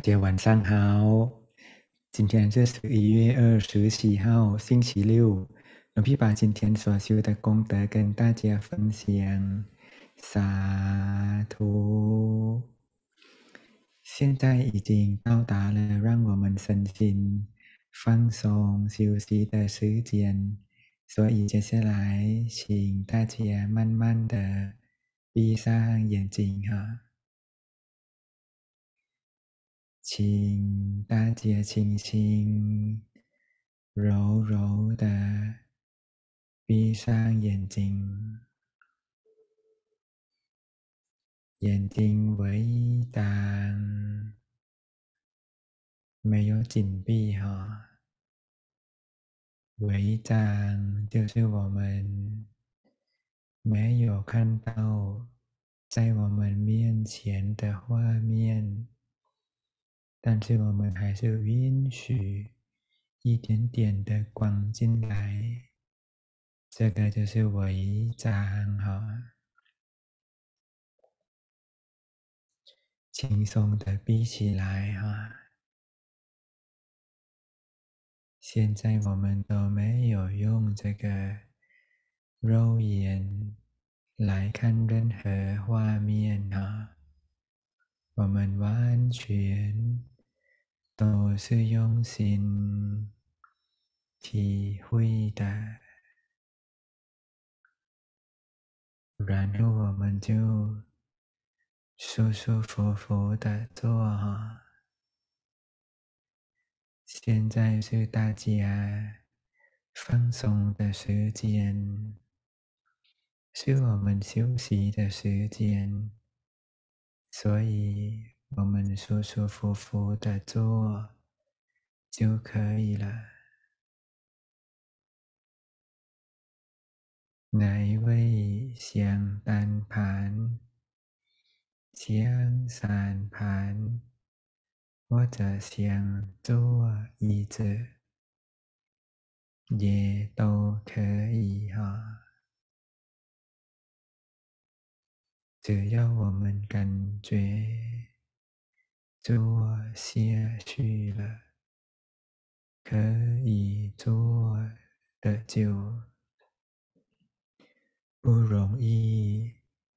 晚上好，今天是11月24号，星期六。龙皮把今天所修的功德跟大家分享，洒图。现在已经到达了让我们身心放松休息的时间，所以接下来请大家慢慢的闭上眼睛哈。请大家轻轻、柔柔的闭上眼睛，眼睛微张，没有紧闭哈。微张就是我们没有看到在我们面前的画面，但是我们还是允许一点点的光进来，这个就是微张哈，轻松的闭起来哈。现在我们都没有用这个肉眼来看任何画面哈，我们完全都是用心体会的。然后我们就舒舒服服的坐哈。现在是大家放松的时间，是我们休息的时间，所以我们舒舒服服的坐就可以了。哪一位想单盘、想散盘，或者想坐椅子，也都可以哈。只要我们感觉坐下去了，可以坐的就不容易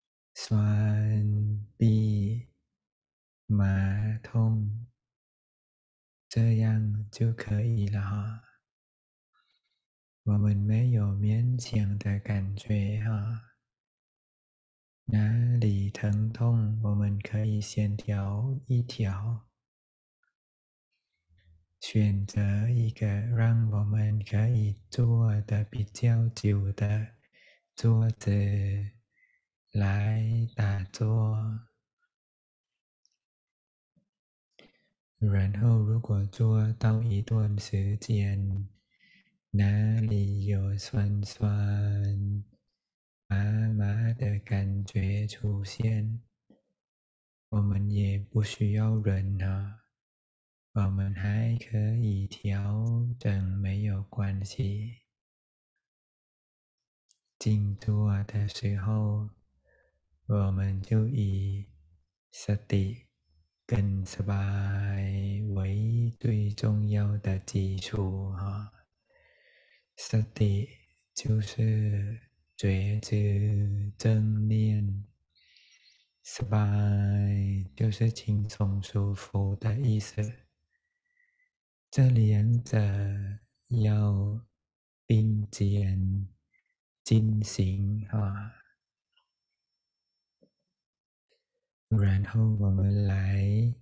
酸痹麻痛，这样就可以了哈。我们没有勉强的感觉哈。哪里疼痛，我们可以先调一调，选择一个让我们可以坐的比较久的桌子来打坐。然后如果坐到一段时间，哪里有酸酸麻麻的感觉出现，我们也不需要忍啊，我们还可以调整，没有关系。静坐的时候，我们就以สติ跟สบาย为最重要的基础哈。สติ就是觉知正念，สบาย就是轻松舒服的意思。这两者要并肩进行啊。然后我们来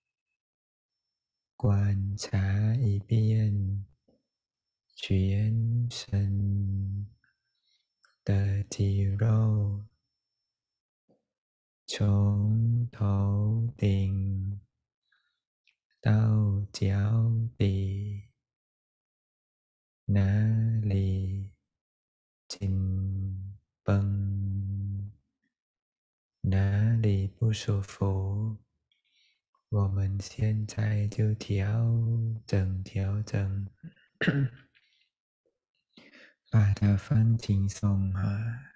观察一遍全身的肌肉，从头顶到脚底，哪里紧绷，哪里不舒服，我们现在就调整，把它放轻松啊，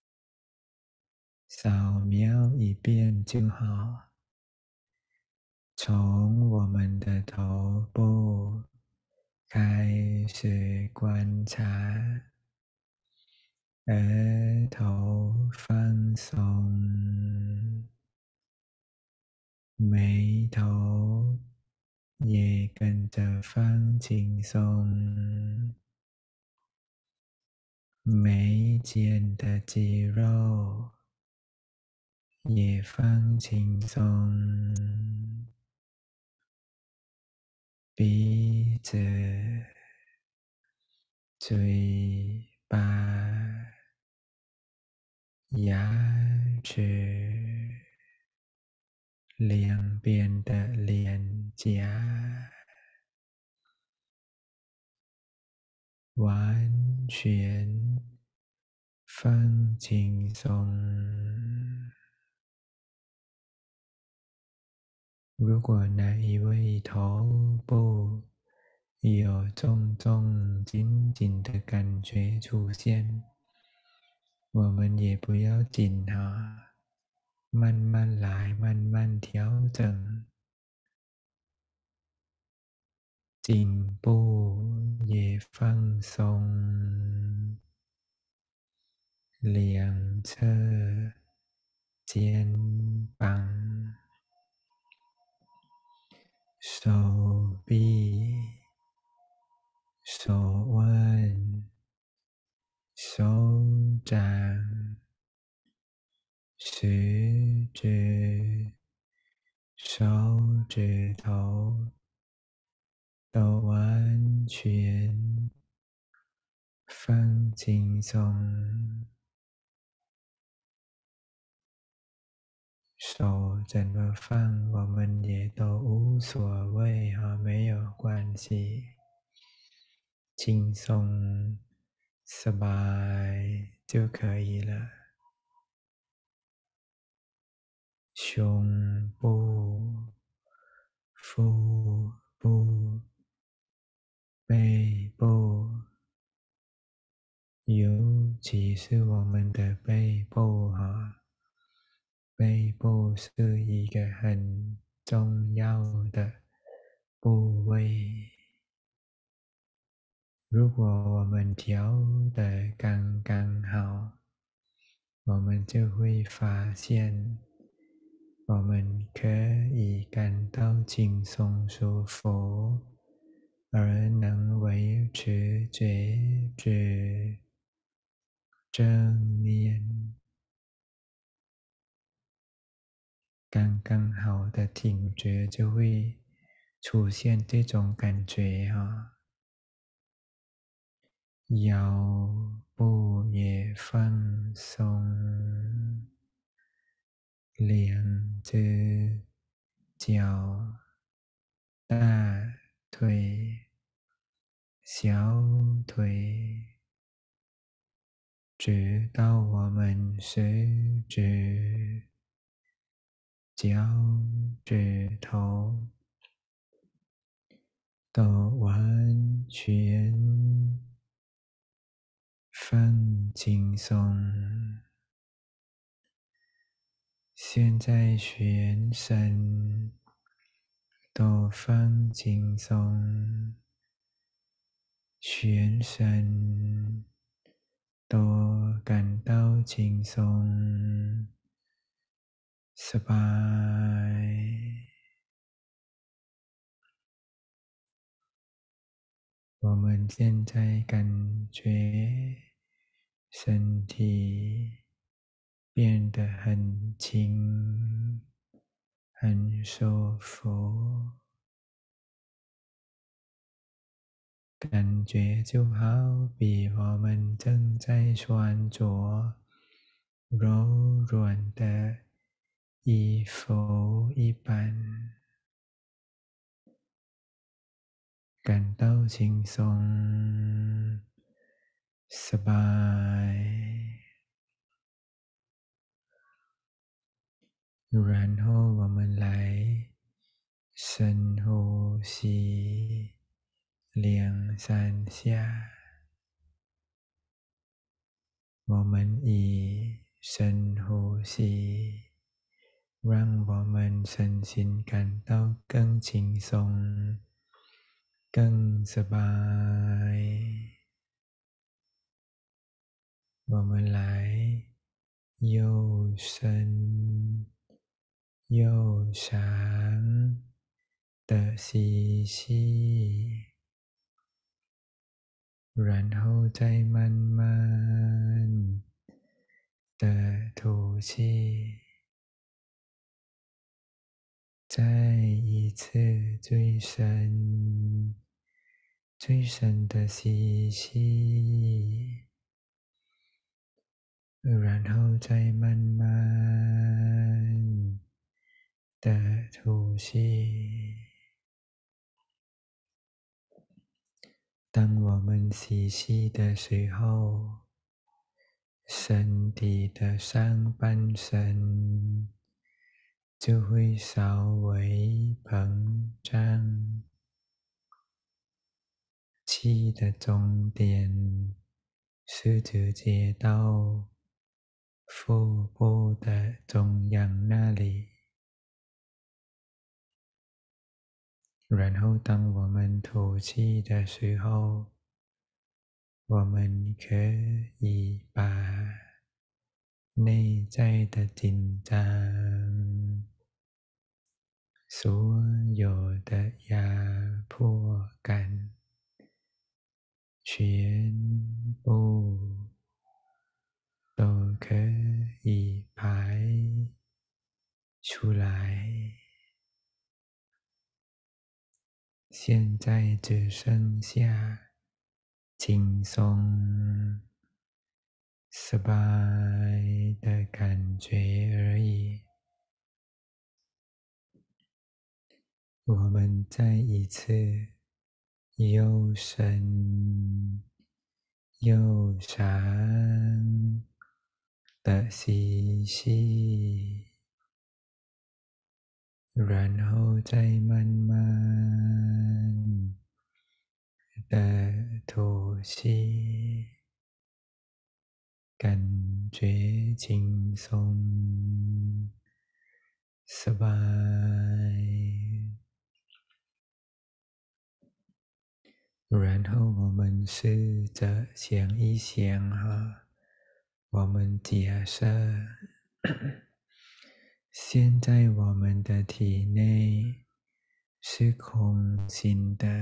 扫描一遍就好。 从我们的头部开始观察，额头放松，眉头也跟着放轻松，眉间的肌肉也放轻松，鼻子、嘴巴、牙齿、两边的脸颊，完全放轻松。如果哪一位头部有重重紧紧的感觉出现，我们也不要紧哈，慢慢来，慢慢调整。颈部也放松，两侧肩膀、手臂、手腕、手掌、食指、手指头都完全放轻松。手怎么放，我们也都无所谓哈，没有关系，轻松、สบาย就可以了。胸部、腹部、背部，尤其是我们的背部哈，背部是一个很重要的部位。如果我们调得刚刚好，我们就会发现，我们可以感到轻松舒服，而能维持觉知正念，刚刚好的挺觉就会出现这种感觉啊。腰部也放松，两只脚、大腿、小腿，直到我们食指、脚趾头都完全放轻松。现在全身都放轻松，全身都感到轻松、สบาย。我们现在感觉身体变得很轻，很舒服，感觉就好比我们正在穿着柔软的衣服一般，感到轻松、สบาย。然后我们来深呼吸2-3下。我们以深呼吸让我们身心感到更轻松、更สบาย我们来又深又长的吸气，然后再慢慢的吐气。再一次最深、最深的吸气，然后再慢慢的吐气。当我们吸气的时候，身体的上半身就会稍微膨胀，气的终点是直接到腹部的中央那里。然后当我们吐气的时候，我们可以把内在的紧张、所有的压迫感全部都可以排出来。现在只剩下轻松、สบาย的感觉而已。我们再一次又深又长的吸气，然后再慢慢的吐气，感觉轻松、สบาย然后我们试着想一想哈，我们假设现在我们的体内是空心的，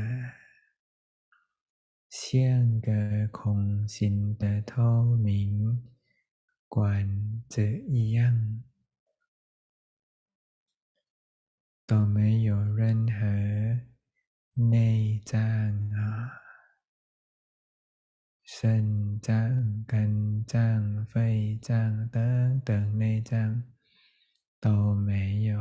像个空心的透明管子一样，都没有任何内脏啊。肾脏、肝脏、肺脏等等内脏都没有。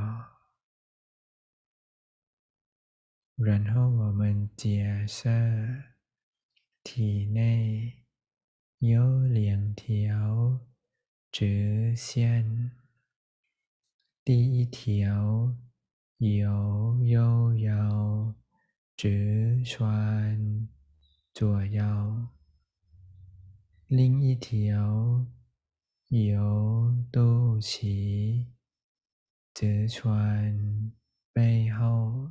然后我们假设体内有两条直线，第一条由腰直穿左腰，另一条由肚脐直穿背后，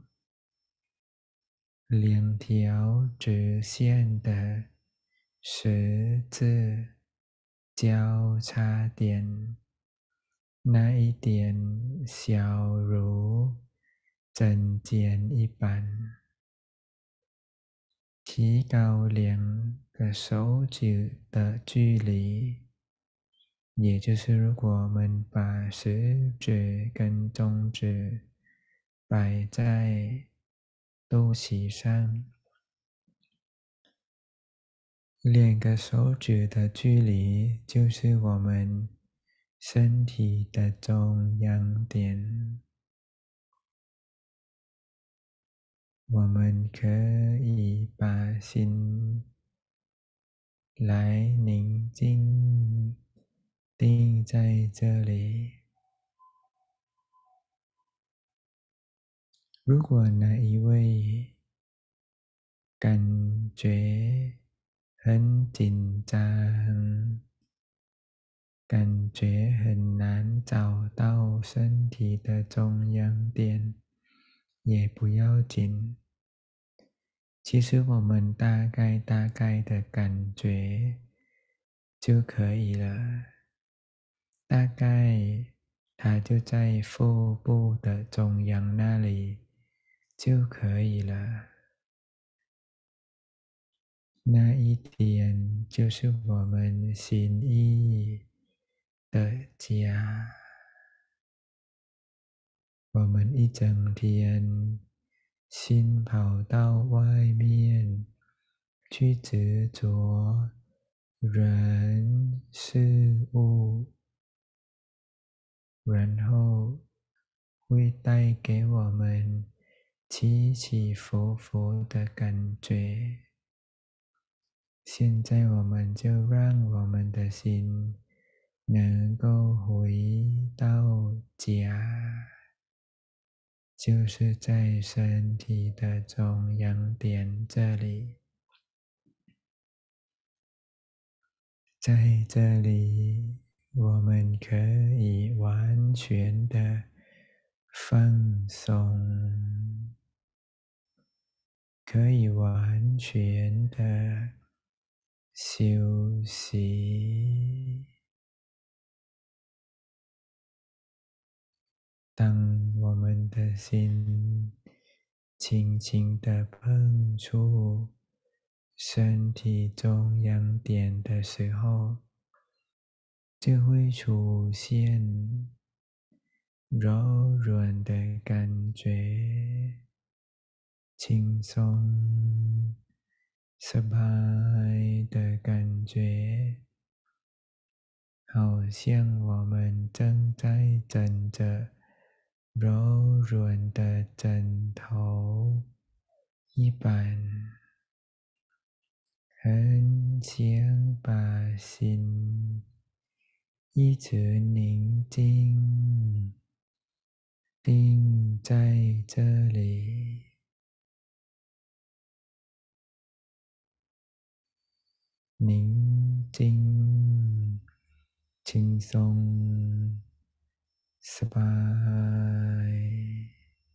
两条直线的十字交叉点，那一点小如针尖一般。提高两个手指的距离，也就是如果我们把食指跟中指摆在肚脐上，两个手指的距离就是我们身体的中央点。我们可以把心来宁静定在这里。如果哪一位感觉很紧张， 感觉很难找到身体的中央点，也不要紧。其实我们大概的感觉就可以了。大概它就在腹部的中央那里就可以了。那一点就是我们心意的家。我们一整天心跑到外面去执着人事物，然后会带给我们起起伏伏的感觉。现在我们就让我们的心能够回到家，就是在身体的中央点这里。在这里，我们可以完全的放松，可以完全的休息。当我们的心轻轻地碰触身体中央点的时候，就会出现柔软的感觉，轻松、สบาย的感觉，好像我们正在枕着柔软的枕头一般，很想把心一直宁静定在这里，宁静、轻松、สบาย。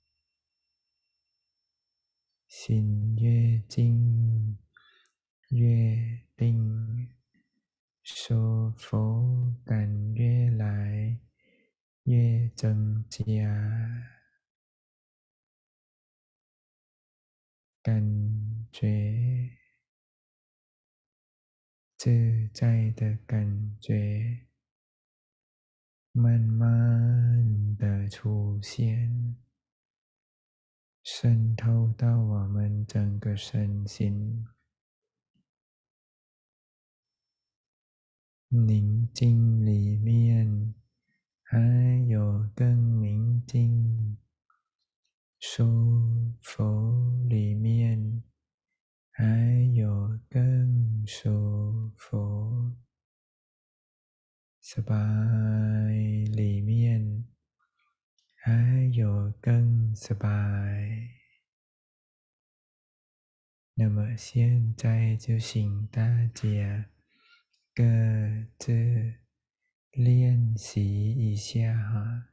心越静越定，舒服感越来越增加，感觉自在的感觉慢慢的出现，渗透到我们整个身心。宁静里面还有更宁静，舒服里面还有更舒服，สบาย里面还有更สบาย。那么现在就请大家各自练习一下哈。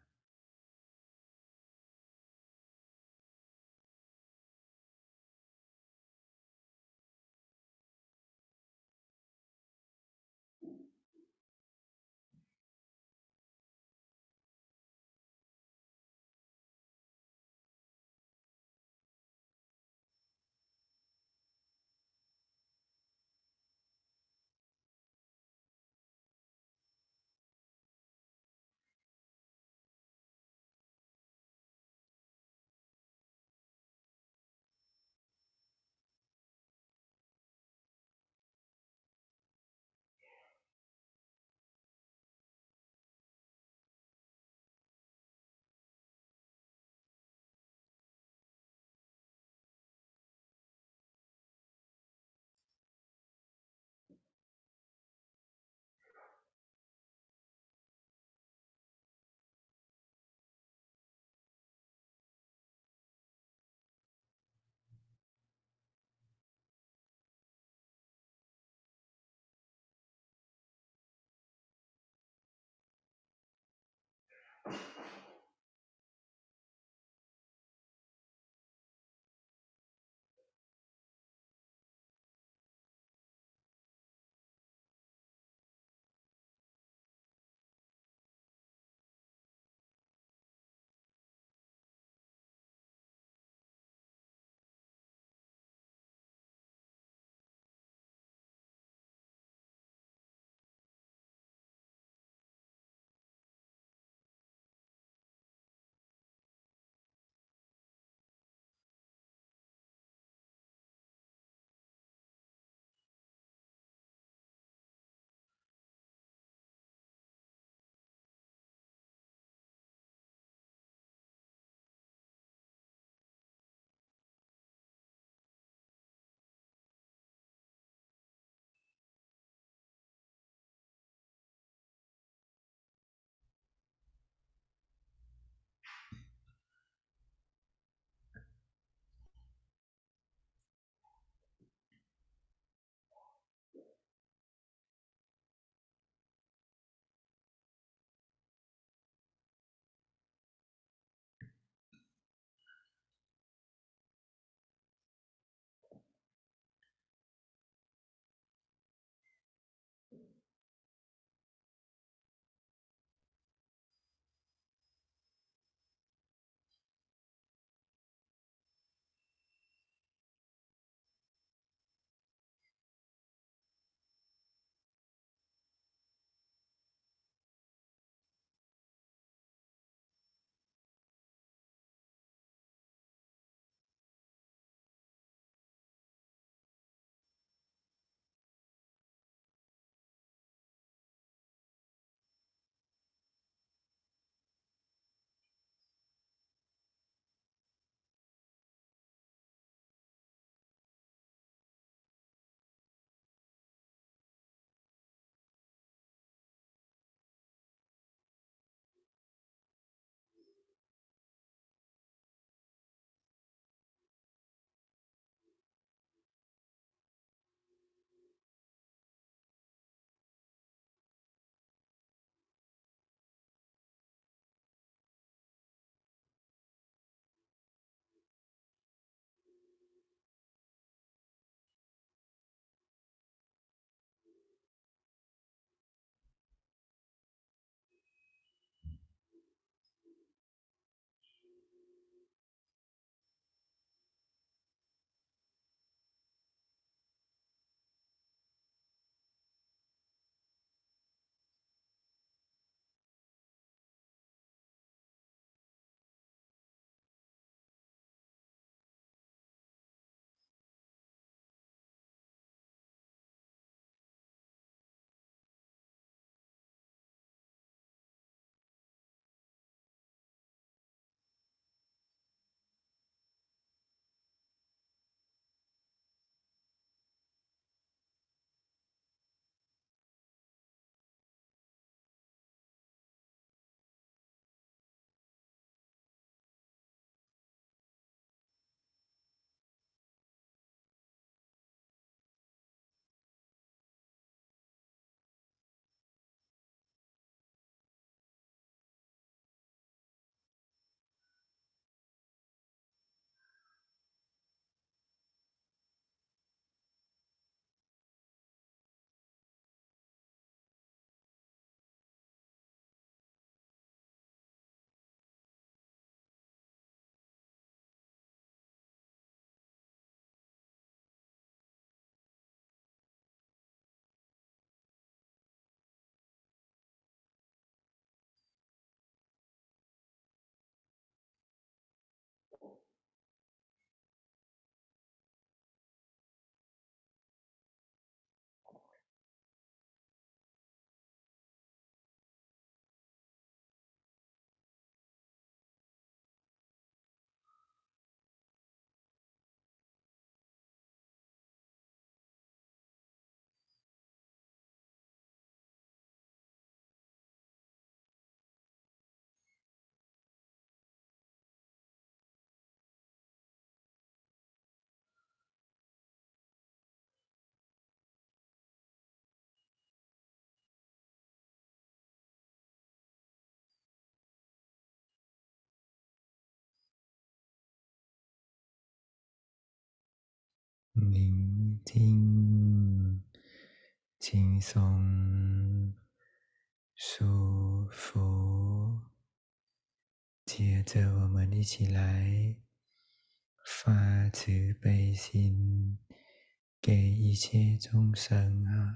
宁静、轻松、舒服。接着，我们一起来发慈悲心给一切众生啊！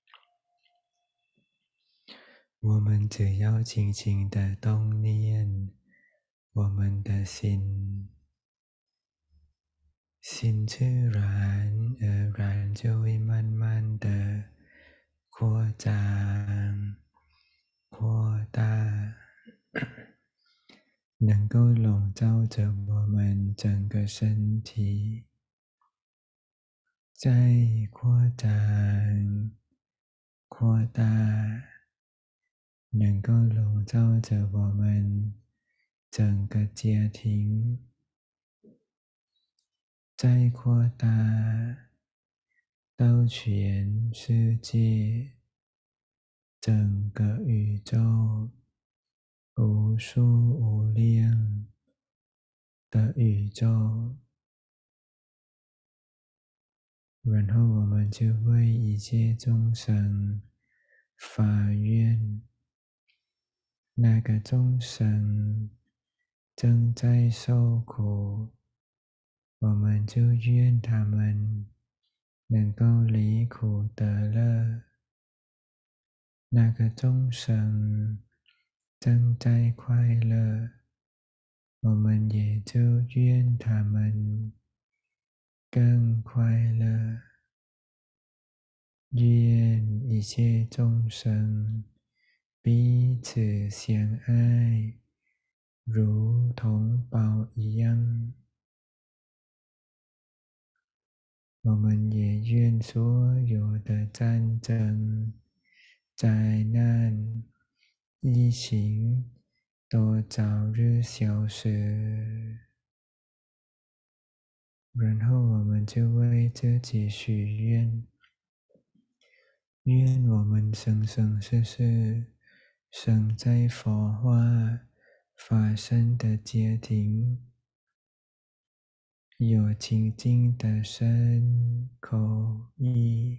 我们只要轻轻的动念，我们的心，心自然而然就会慢慢的扩张、扩大，能够笼罩着我们整个身体，在扩张、扩大，能够笼罩着我们整个家庭，在扩大到全世界，整个宇宙，无数无量的宇宙。然后我们就为一切众生发愿，那个众生正在受苦，我们就愿他们能够离苦得乐。那个众生正在快乐，我们也就愿他们更快乐。愿一切众生彼此相爱，如同宝一样。我们也愿所有的战争、灾难、疫情都早日消失。然后我们就为自己许愿，愿我们生生世世生在佛化法身的家庭，有清净的身口意，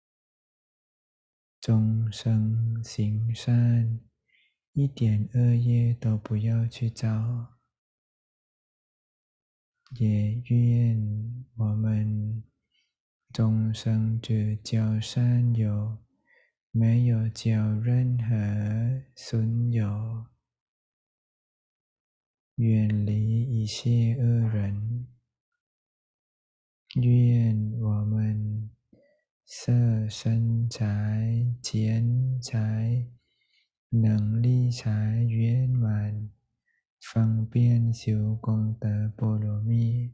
众生行善，一点恶业都不要去造。也愿我们众生只交善友，没有交任何损友，远离一切恶人。愿我们色身财、钱财、能力财圆满，方便修功德波罗蜜。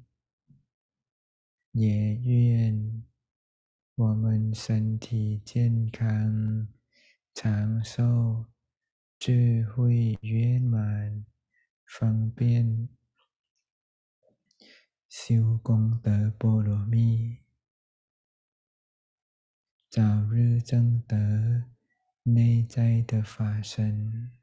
也愿我们身体健康、长寿、智慧圆满，方便修功德波罗蜜，早日证得内在的法身。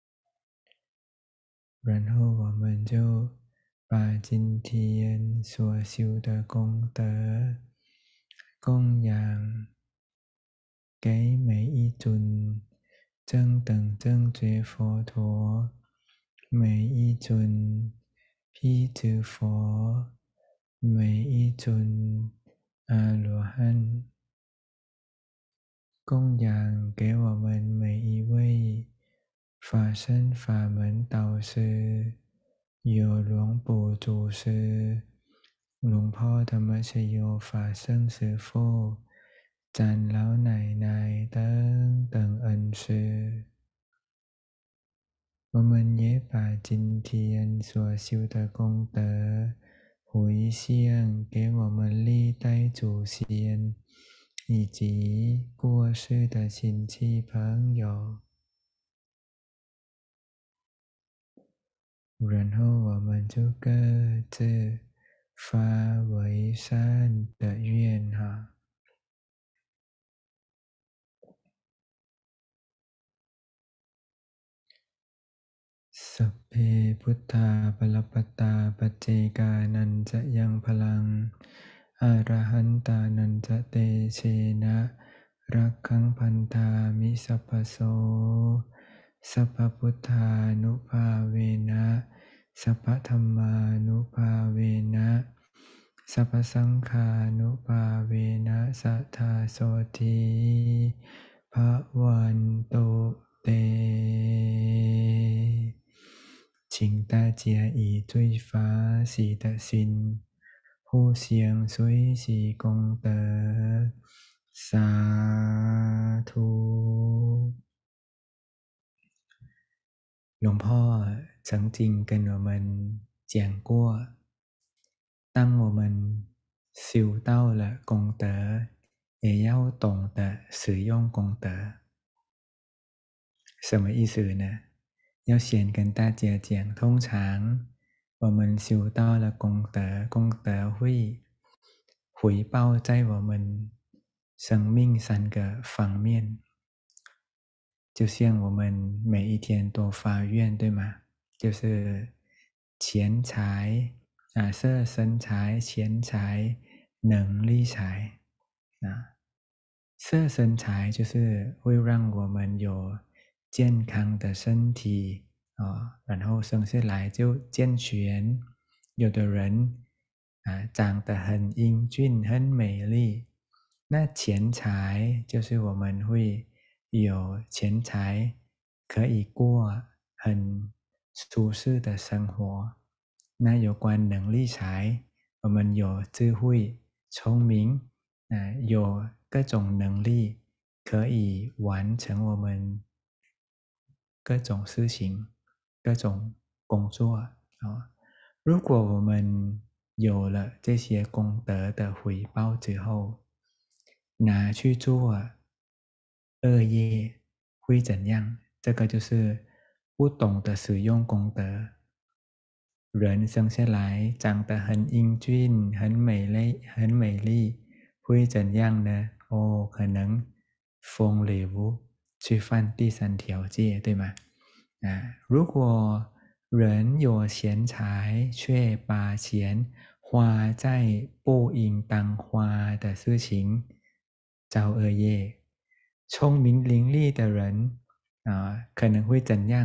然后我们就把今天所修的功德供养给每一尊正等正觉佛陀，每一尊辟支佛，每一尊阿罗汉，供养给我们每一位法身法门导师，有หลวงปู่祖师、หลวงพ่อธรรมชโย法圣师父、长老奶奶等恩师。我们也把今天所修的功德回向给我们历代祖先以及过世的亲戚朋友，然后我们就各自发为善的愿哈。สัพเพพุทธาปรปตตาปัจเจกานันจะยังพลังออรหันตานันจะเตเชนะรักขังพันธามิสัพพโสสัพพพุทธานุภาเวนะสัพพธัมมานุภาเวนะสัพพสังฆานุภาเวนะสัทธาโสธีภวันตุเต请大家以最发喜的心互相随喜功德สาธุหลวงพ่อ曾经跟我们讲过当我们修到了功德也要懂得使用功德什么意思呢要先跟大家讲通常我们修到了功德功德会回报在我们生命三个方面就像我们每一天都发愿对吗就是钱财色身财钱财能力财色身财就是会让我们有健康的身体然后生下来就健全有的人长得很英俊很美丽那钱财就是我们会有钱财可以过很舒适的生活那有关能力财我们有智慧聪明有各种能力可以完成我们各种事情各种工作如果我们有了这些功德的回报之后拿去做恶业会怎样这个就是不懂得使用功德人生下来长得很英俊很美丽会怎样呢可能风流去犯第三条戒对吗如果人有钱财却把钱花在不应当花的事情造恶业聪明伶俐的人可能会怎样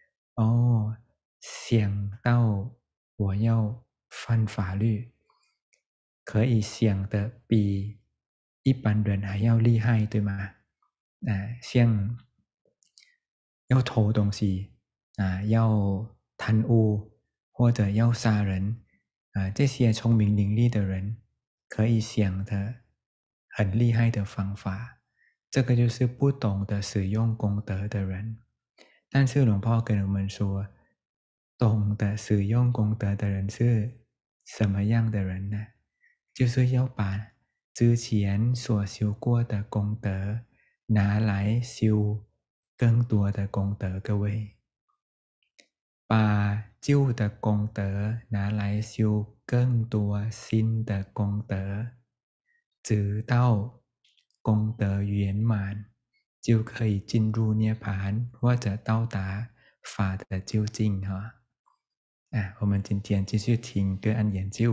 想到我要犯法律可以想的比一般人还要厉害对吗像要偷东西要贪污或者要杀人这些聪明伶俐的人可以想的很厉害的方法这个就是不懂得使用功德的人但是หลวงพ่อ跟我们说懂得使用功德的人是什么样的人呢就是要把之前所修过的功德拿来修更多的功德各位把旧的功德拿来修更多新的功德直到功德圆满就可以进入涅槃或者到达法的究竟我们今天继续听个案研究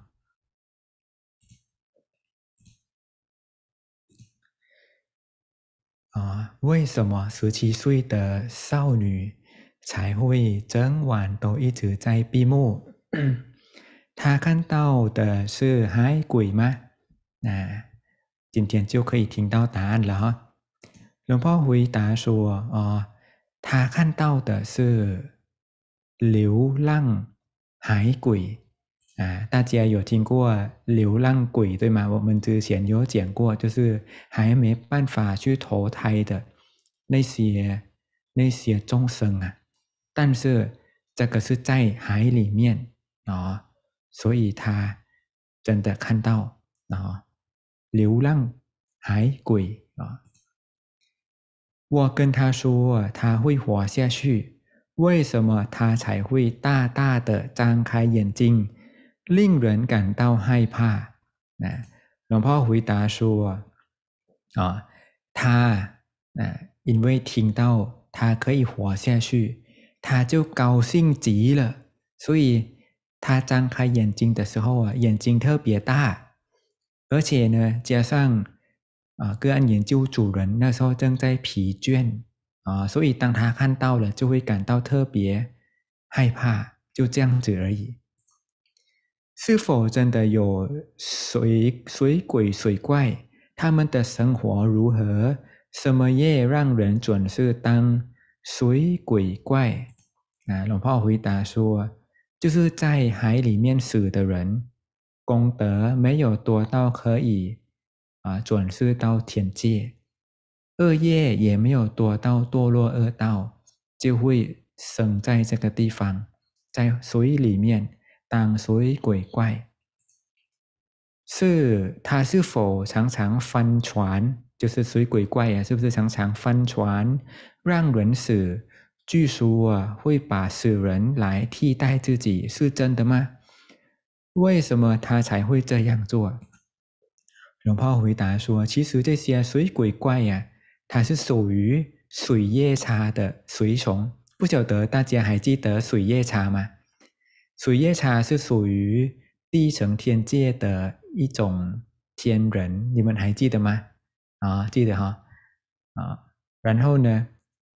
为什么17岁的少女才会整晚都一直在闭目她看到的是海鬼吗今天就可以听到答案了หลวงพ่อ回答说他看到的是流浪海鬼大家有听过流浪鬼对吗我们之前有讲过就是还没办法去投胎的那些众生但是这个是在海里面所以他真的看到流浪海鬼我跟他说他会活下去为什么他才会大大的张开眼睛令人感到害怕หลวงพ่อ回答说他因为听到他可以活下去他就高兴极了所以他张开眼睛的时候眼睛特别大而且呢，加上个案研究主人那时候正在疲倦所以当他看到了，就会感到特别害怕，就这样子而已。是否真的有水鬼水怪？他们的生活如何？什么业让人准是当水鬼怪？หลวงพ่อ回答说，就是在海里面死的人，功德没有多到可以转世到天界，恶业也没有多到堕落恶道，就会生在这个地方，在水里面当水鬼怪。是他是否常常翻船？就是水鬼怪是不是常常翻船让人死？据说会把死人来替代自己，是真的吗？为什么他才会这样做？龙婆回答说，其实这些水鬼怪它是属于水夜叉的随从。不晓得大家还记得水夜叉吗？水夜叉是属于地层天界的一种天人，你们还记得吗？记得哈然后呢，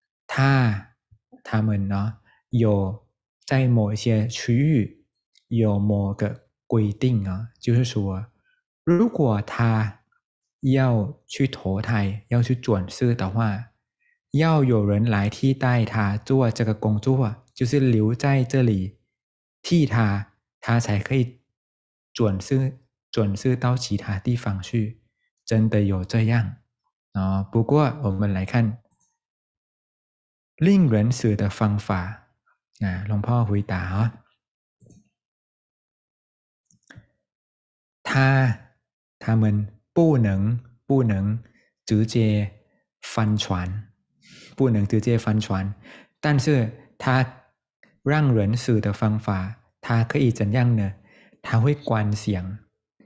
他们呢有在某一些区域有某个规定就是说，如果他要去投胎，要去转世的话，要有人来替代他做这个工作，就是留在这里替他，他才可以转世到其他地方去。真的有这样不过我们来看令人死的方法หลวงพ่อ回答他们不能直接翻船，不能直接翻船，但是他让人死的方法，他可以怎样呢？他会观想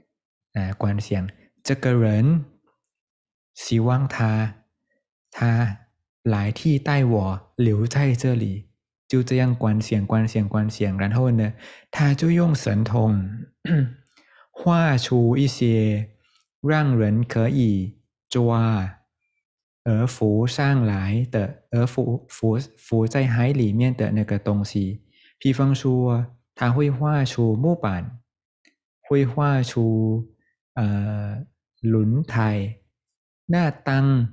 这个人希望他来替代我留在这里，就这样观想，然后呢，他就用神通画出一些让人可以抓而浮上来的，而浮在海里面的那个东西。比方说，他会画出木板，会画出轮胎。那当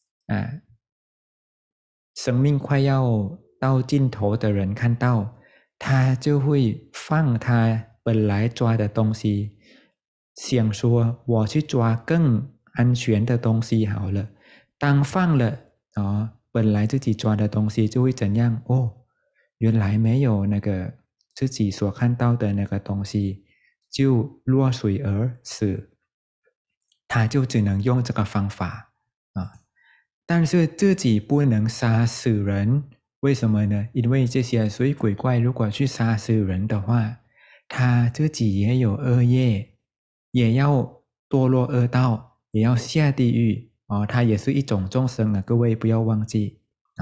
生命快要到尽头的人看到，他就会放他本来抓的东西，想说我去抓更安全的东西好了。当放了本来自己抓的东西就会怎样？原来没有那个自己所看到的那个东西，就落水而死。他就只能用这个方法但是自己不能杀死人，为什么呢？因为这些水鬼怪如果去杀死人的话，他自己也有恶业，也要堕落恶道，也要下地狱他也是一种众生各位不要忘记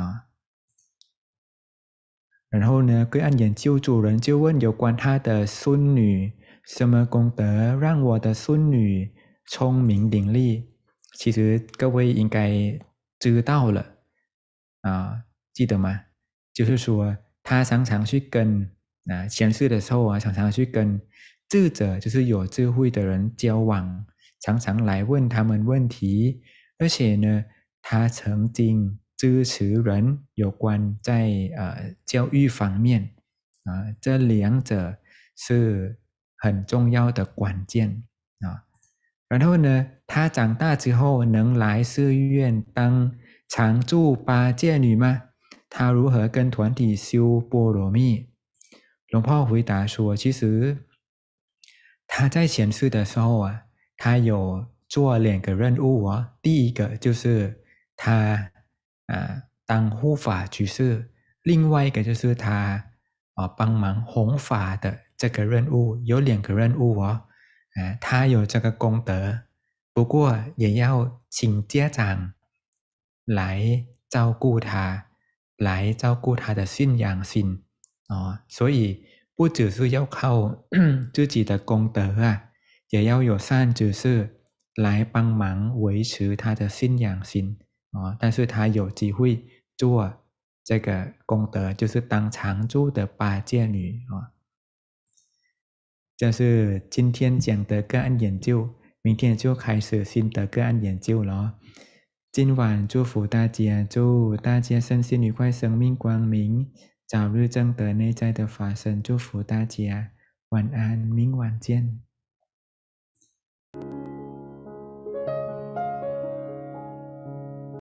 然后呢，个案研究主人就问有关他的孙女，什么功德让我的孙女聪明伶俐？其实各位应该知道了记得吗？就是说他常常去跟前世的时候常常去跟智者，就是有智慧的人交往，常常来问他们问题，而且呢，他曾经支持人有关在教育方面这两者是很重要的关键然后呢，他长大之后能来寺院当常住八戒女吗？他如何跟团体修波罗蜜？龙婆回答说，其实他在前世的时候他有做2个任务第一个就是他当护法居士，另外一个就是他帮忙弘法的这个任务，有2个任务他有这个功德，不过也要请家长来照顾他，来照顾他的信仰心所以不只是要靠自己的功德也要有善知识来帮忙维持他的信仰心但是他有机会做这个功德，就是当常住的八戒女这是今天讲的个案研究，明天就开始新的个案研究了。今晚祝福大家，祝大家身心愉快，生命光明，早日证得内在的法身，祝福大家，晚安，明晚见。